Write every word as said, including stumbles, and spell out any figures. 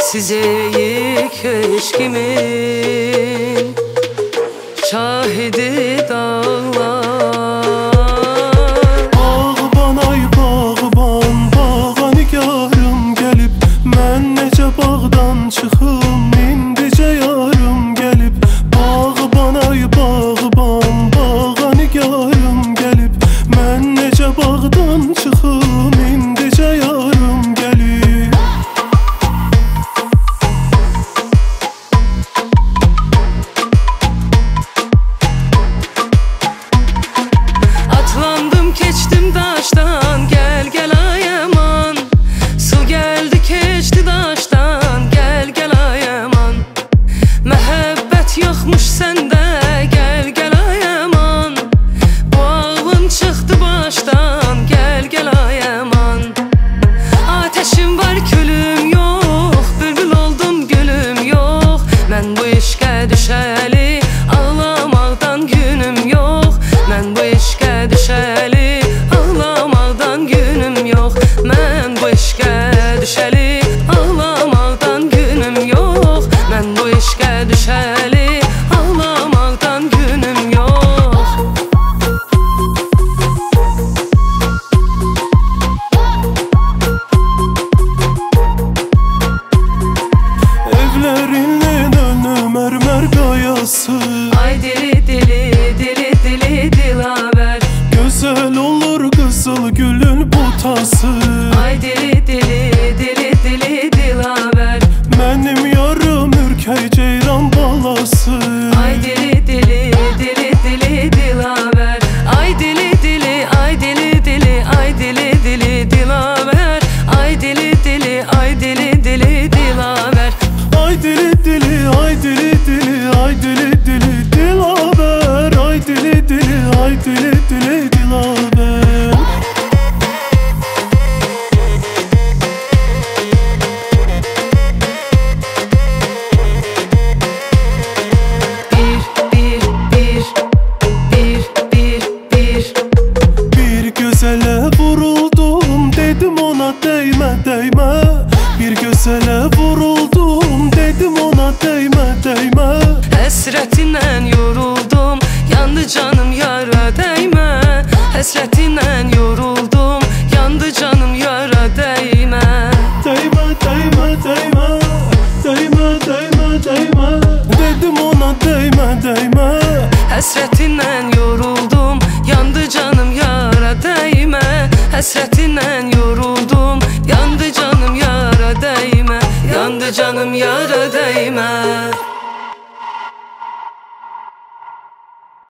Size keşkimin şahidi dağlar. Bağban ay bağban, bağa nigarım gelip, mən necə bağdan çıxım, indicə yarım gelip. Bağban ay bağban, bağa nigarım gelip, mən necə bağdan çıxım, indicə yarım gelip. Atlandım keçdim daştan, gel gel ay aman. Su geldi keçdi daştan, gel gel ay aman. Məhəbbət yoxmuş səndə, gel gel ay aman. Bu ağlım çıxdı başdan, gel gel ay aman. Ateşim var külüm yox, bülbül oldum gülüm yox. Mən bu işqə düşəli, ağlamaqdan günüm yox. Mən bu işqə düşəli, ağlamaqdan günüm yox. Mən bu işqə düşəli, ağlamaqdan günüm yox. Mən bu işqə düşəli, ağlamaqdan günüm yox. Evlərinin önü mərmər qayası, Ay dili dili dili dili dilavər. gözəl olur qızıl gülün butası. Ay dili dili dili dili dilavər. Mənim yarım ürkək ceyran balası. Ay dili dili dili dili dilavər. Ay dili dili ay dili dili ay dili dili dilavər. Ay dili dili ay dili dili dilavər. Ay dili dili ay dili dili ay dili dili dilaver. Ay dili dili ay dili dili dilaver. Bir bir bir bir bir bir. Bir gözələ vuruldum, dedim ona dəymə dəymə. Bir gözələ vuruldum, dedim ona dəymə dəymə. Həsrətindən yoruldum, yandı canım yara dəymə. Həsrətindən yoruldum, yandı canım yara dəymə. Dəymə, dəymə, dəymə, dəymə, dəymə, dəymə. Dedim ona dəymə, dəymə. Həsrətindən yoruldum, yandı canım yara dəymə. Həsrətindən yoruldum, yandı canım yara dəymə. Yandı canım yara dəymə.